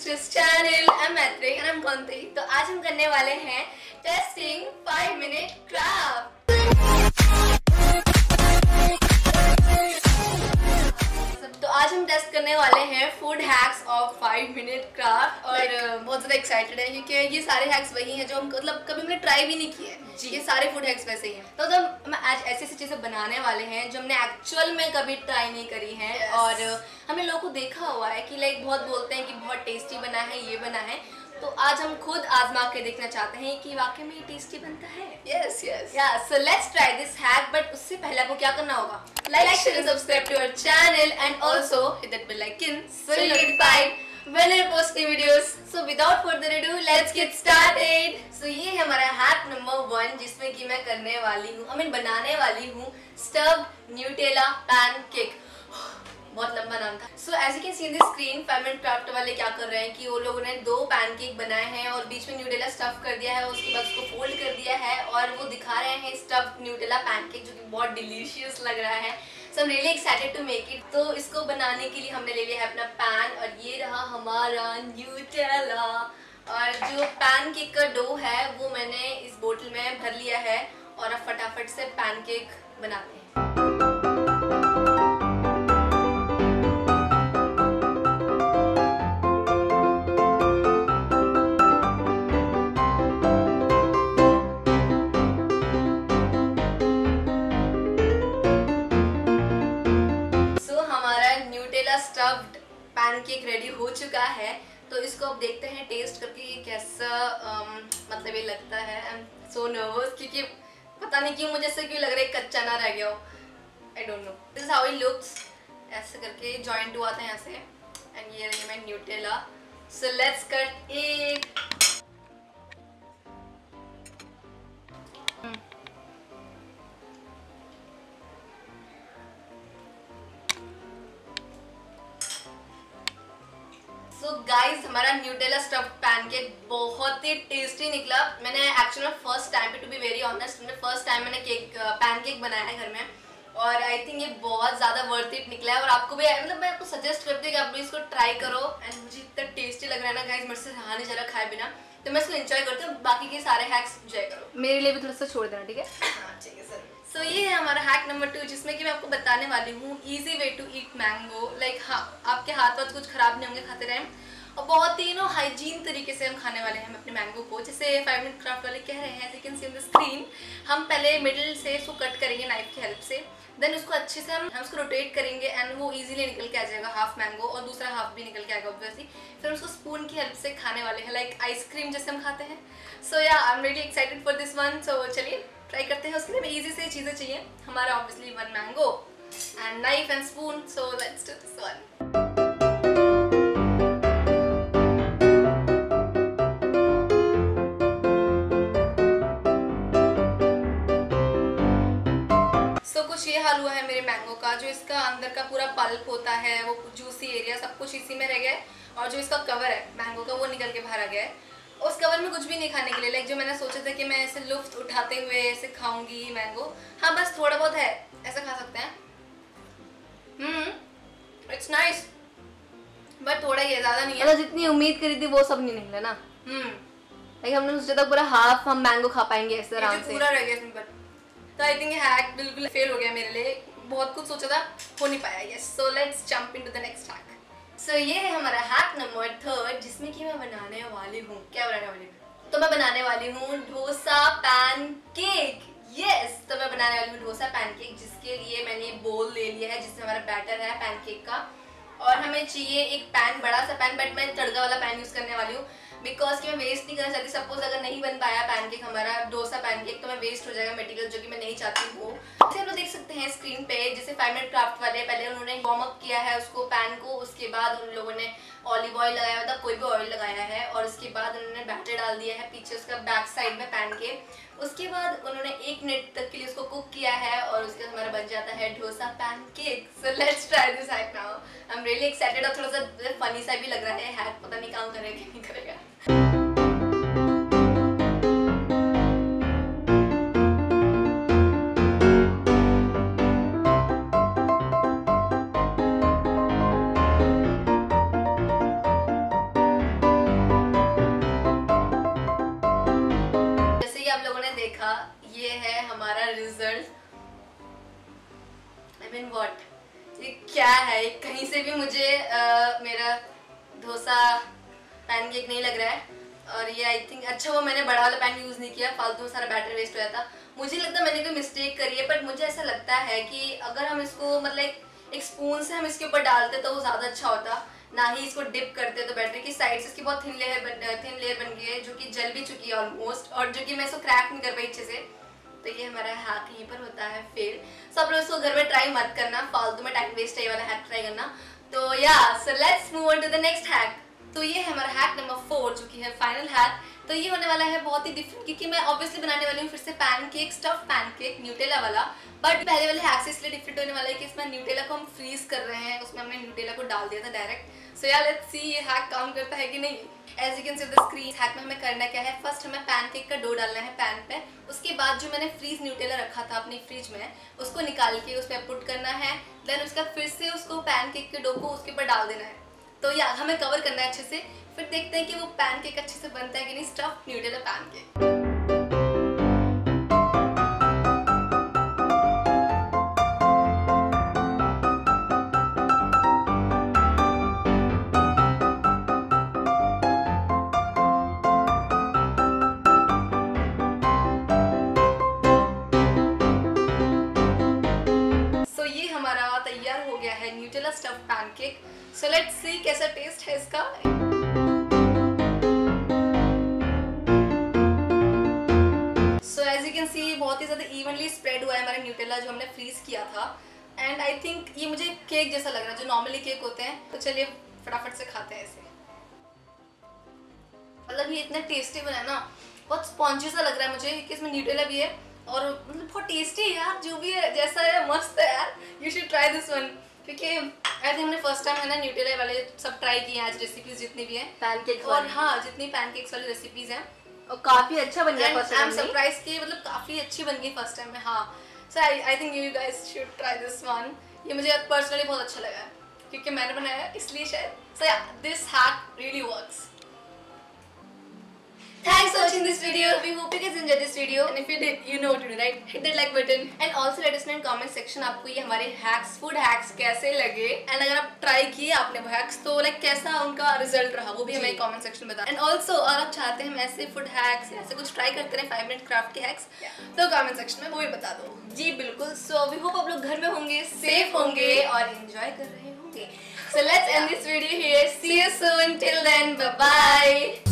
this channel. I'm Maitri and I'm Kanti. तो आज हम करने वाले हैं टेस्टिंग 5 मिनट क्राफ्ट। तो आज हम टेस्ट करने वाले हैं food hacks of 5 minute craft और बहुत ज़्यादा एक्साइटेड है क्योंकि ये सारे हैक्स वही हैं जो हम मतलब कभी हमने ट्राई भी नहीं किए हैं। ये सारे फूड हैक्स वैसे ही हैं। तो हम आज ऐसी ऐसी चीज़ें बनाने वाले हैं जो हमने एक्चुअल में कभी ट्राई नहीं करी हैं। और हमने लोगों को देखा हुआ है कि लाइक बहुत बोलते हैं कि बहुत टेस्टी बना है, ये बना है। तो आज हम खुद आजमा के देखना चाहते हैं कि वाकई में ये टेस्टी बनता है। Yes. So let's try this hack, but उससे पहले आपको क्या करना होगा? Like, share and subscribe to our channel and also hit that bell icon so you're notified when I post new videos. So without further ado, let's get started. So ये है हमारा hack number 1 जिसमें कि मैं करने वाली हूँ, बनाने वाली हूँ stuffed Nutella pancake. बहुत लंबा नाम था। So as you can see in the screen, 5 minute craft वाले क्या कर रहे हैं कि वो लोगों ने 2 पैनकेक बनाए हैं और बीच में न्यूटेला स्टफ कर दिया है, उसके बाद उसको फोल्ड कर दिया है और वो दिखा रहे हैं स्टफ्ड न्यूटेला पैनकेक जो कि बहुत डिलीशियस लग रहा है। So I'm really excited to make it। तो इसको बनाने के लिए हमने ले लिया है अपना पैन और ये रहा हमारा न्यूटेला। और जो पैनकेक का डो है वो मैंने इस बोतल में भर लिया है और अब फटाफट से पैनकेक बनाते हैं। स्टफ्ड पैनकेक रेडी हो चुका है। तो इसको अब देखते हैं टेस्ट करके ये कैसा मतलब ये लगता है। आई एम सो नर्वस क्योंकि पता नहीं क्यों मुझे ऐसा क्यों लग रहा है कच्चा ना रह गया हो। I don't know. This is how it looks. ऐसे करके जॉइंट टू आता है यहाँ से एंड ये रही मैं Nutella. So let's cut it. So guys, हमारा न्यूटेला स्टफ्ड पैनकेक बहुत ही टेस्टी निकला। मैंने एक्चुअली में फर्स्ट टाइम पे, to be very honest, first time मैंने पैनकेक बनाया है घर में और आई थिंक ये बहुत ज़्यादा वर्थ इट निकला है। और आपको भी मतलब मैं आपको सजेस्ट करती हूँ कि आप भी इसको ट्राई करो। एंड मुझे इतना टेस्टी लग रहा है ना गाइस, मेरे से रहा नहीं जा रहा खाए बिना, तो मैं इसको एंजॉय करती हूँ। बाकी के सारे हैक्स एंजॉय करो, मेरे लिए भी थोड़ा सा छोड़ देना, ठीक है? हाँ ठीक है सर। सो ये है हमारा हैक नंबर 2 जिसमें कि मैं आपको बताने वाली हूँ easy way to eat mango. Like हाँ, आपके हाथ वाथ कुछ खराब नहीं होंगे खाते टाइम और बहुत ही हाइजीन तरीके से हम खाने वाले हैं अपने मैंगो को। जैसे 5 मिनट क्राफ्ट वाले कह रहे हैं, लेकिन सी ऑन द स्क्रीन हम पहले मिडिल से इसको कट करेंगे नाइफ की हेल्प से, देन उसको अच्छे से हम उसको रोटेट करेंगे एंड वो इजीली निकल के आ जाएगा हाफ मैंगो और दूसरा हाफ भी निकल के आएगा ऑब्वियसली। फिर उसको स्पून की हेल्प से खाने वाले हैं, लाइक आइसक्रीम जैसे हम खाते हैं। So yeah I am really excited for this one. So चलिए ट्राई करते हैं। उसके लिए हमें ईजी से चीज़ें चाहिए। हमारा obviously 1 mango and knife and spoon. So let's do this one. कुछ ये हाल हुआ है मेरे मैंगो का, जो इसका अंदर का पूरा पल्प होता है, वो जूसी एरिया सब कुछ इसी में रह गया है और जो इसका कवर है मैंगो का वो निकल के बाहर आ गया है। उस कवर में कुछ भी नहीं खाने के लिए, लाइक जो मैंने सोचा था कि मैं ऐसे लुफ्त उठाते हुए ऐसे खाऊंगी मैंगो। हाँ बस थोड़ा बहुत है, ऐसा खा सकते हैं। इट्स नाइस बट थोड़ा ही है, ज़्यादा नहीं है। मतलब जितनी उम्मीद करी थी वो सब नहीं निकला ना। लाइक हमने सोचा था पूरा हाफ हम मैंगो खा पाएंगे ऐसे आराम से, पूरा रह गया इसमें। पर तो आई थिंक ये हैक बिल्कुल फेल हो गया मेरे लिए। बहुत कुछ सोचा था, हो नहीं पाया। Yes, so let's jump into the next hack. So ये है हमारा हैक नंबर 3 जिसमें कि मैं बनाने वाली हूँ, क्या बनाने वाली हूँ? तो मैं बनाने वाली हूँ डोसा पैनकेक। यस, तो मैं बनाने वाली हूँ डोसा पैनकेक जिसके लिए मैंने बोल ले लिया है जिसमें हमारा बैटर है पैनकेक का। और हमें चाहिए एक पैन, बड़ा सा पैन, बट मैं तड़का वाला पैन यूज़ करने वाली हूँ बिकॉज कि मैं वेस्ट नहीं करना चाहती। सपोज अगर नहीं बन पाया पैनकेक हमारा डोसा पैनकेक तो मैं वेस्ट हो जाएगा मटेरियल, जो कि मैं नहीं चाहती हूँ। जैसे आप लोग देख सकते हैं स्क्रीन पे, जैसे 5 मिनट क्राफ्ट वाले पहले उन्होंने वार्म अप किया है उसको पैन को, उसके बाद उन लोगों ने ऑलिव ऑयल लगाया, मतलब कोई भी ऑयल लगाया है और उसके बाद उन्होंने बैटर डाल दिया है पीछे उसका बैक साइड में पैन के। उसके बाद उन्होंने 1 मिनट तक के लिए उसको कुक किया है और उसके बाद हमारा बन जाता है dosa pancake. So let's try this hack now. I am really excited और थोड़ा सा फनी सा भी लग रहा है हैक, पता नहीं काम करेगा कि नहीं करेगा। I mean what? ये क्या है? कहीं से भी मुझे मेरा डोसा पैनकेक नहीं लग रहा है। और ये आई थिंक अच्छा वो मैंने बड़ा वाला पैन यूज़ नहीं किया, फालतू में सारा बैटर वेस्ट हो जाता। मुझे लगता है मैंने कोई मिस्टेक करी है, बट मुझे ऐसा लगता है कि अगर हम इसको मतलब एक स्पून से हम इसके ऊपर डालते तो वो ज़्यादा अच्छा होता, ना ही इसको डिप करते। तो बैटर की साइड से इसकी बहुत थिन लेयर बन गई है, जो कि जल भी चुकी है ऑलमोस्ट, और जो कि मैं इसको क्रैक नहीं कर पाई अच्छे से। तो ये हमारा हैक यहीं पर होता है फेल। सो आप लोग इसको घर में ट्राई मत करना, फालतू में टाइम वेस्ट है ये वाला हैक ट्राई करना। तो yeah so let's move on to the next hack. तो ये है हमारा हैक नंबर 4, जो कि है फाइनल हैक। तो ये होने वाला है बहुत ही डिफरेंट, क्योंकि मैं ऑब्वियसली बनाने वाली हूँ फिर से पैनकेक, स्टफ पैनकेक न्यूटेला वाला। बट पहले वाले हैक से इसलिए डिफरेंट होने वाला है कि इसमें न्यूटेला को हम फ्रीज कर रहे हैं, उसमें हमने न्यूटेला को डाल दिया था डायरेक्ट। सो या लेट्स सी ये हैक काम करता है कि नहीं। As you can see the screen, hack में हमें करना क्या है, फर्स्ट हमें पैनकेक का डो डालना है पैन पे। उसके बाद जो मैंने फ्रीज न्यूटेला रखा था अपनी फ्रिज में, उसको निकाल के उस पर पुट करना है। देन उसका फिर से उसको पैनकेक के डो को उसके ऊपर डाल देना है। तो या हमें कवर करना है अच्छे से, फिर देखते हैं कि वो पैनकेक अच्छे से बनता है कि नहीं, स्टफ न्यूटेला पैनकेक। तैयार हो गया है Nutella stuff pancake. So let's see कैसा टेस्ट है इसका। So as you can see बहुत ही ज्यादा इवनली स्प्रेड हुआ है हमारा न्यूटेला जो हमने फ्रीज किया था। एंड आई थिंक ये मुझे केक जैसा लग रहा है, जो नॉर्मली केक होते हैं। तो चलिए फटाफट से खाते हैं इसे। मतलब ये इतना टेस्टी बना है ना, बहुत स्पॉन्जी सा लग रहा है मुझे, क्योंकि इसमें न्यूटेला भी है और मतलब बहुत टेस्टी है यार। जो भी है जैसा है मस्त है यार, you should try this one. क्योंकि आई थिंक हमने फर्स्ट टाइम है ना न्यूटेला वाले सब ट्राई किए हैं आज, रेसिपीज जितनी भी हैं पैनकेक्स और हाँ जितनी पैनकेक्स वाली रेसिपीज हैं, और काफी अच्छा बन गया first time. I am surprise कि मतलब काफी अच्छी बन गई फर्स्ट टाइम में। हाँ so I think you guys should try this one. ये मुझे पर्सनली बहुत अच्छा लगा है क्योंकि मैंने बनाया इसलिए शायद। So this hack really works. Thanks for watching this video. We hope you guys enjoyed this video. And if you did, you know what to do, right? Hit that like button. And also let us know in comment section आपको ये हमारे hacks, food hacks कैसे लगे. And अगर आप try किए आपने वो hacks तो like कैसा उनका result रहा, वो भी हमें comment section में बताएं. And also अगर आप चाहते हैं हम ऐसे food hacks ऐसे कुछ try करते रहे 5 minute craft के hacks, तो comment section में वो भी बता दो. जी बिल्कुल. So we hope आप लोग घर में होंगे, safe होंगे और enjoy कर रहे होंगे. So let's end this video here. See you soon. Till then, bye bye.